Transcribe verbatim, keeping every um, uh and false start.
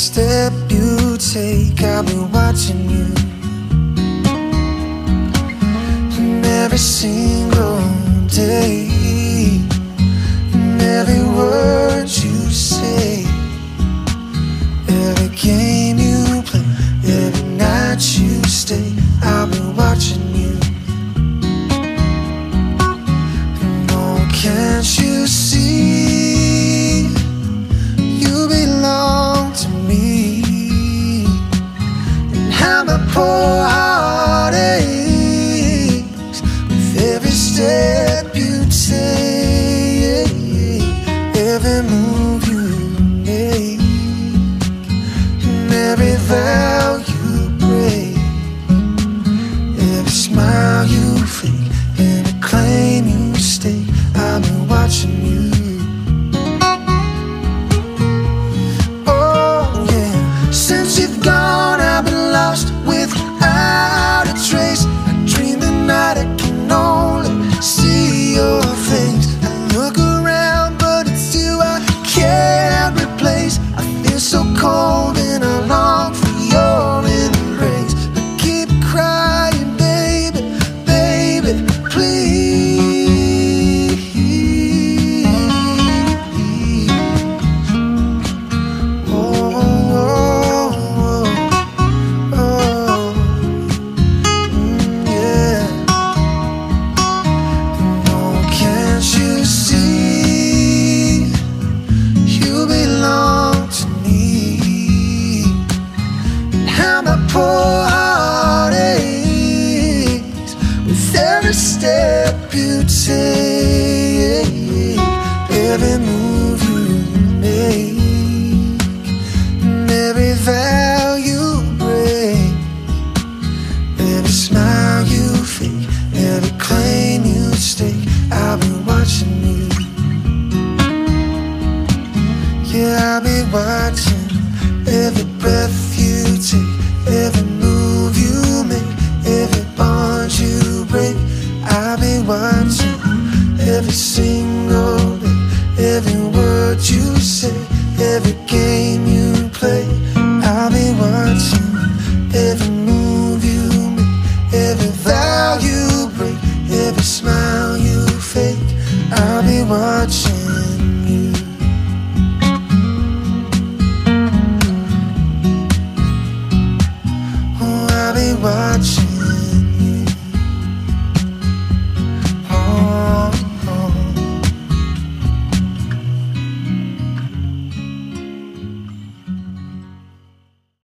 step you take, I'll be watching you. And every single day, and every word you say, every game you play, every night you stay, I'll be watching you. And oh, can't you see, you belong to me, and how my poor heart aches with every step you take, every move you make, and every vow you break, every smile you fake, every claim you stake, I've been watching you. Oh yeah, since you've gone I've been lost without a trace. I dream the night I can only see your face. I look around but it's you I can't replace. I feel so cold and I long for your embrace. I keep crying, baby, baby, please. Oh, oh, oh, oh. Mm, yeah. No, can't you see, you belong to me, and how my poor heart aches with every step you take, every move you make, and every vow you break, every smile you fake, every claim you stake, I'll be watching you. Yeah, I'll be watching every breath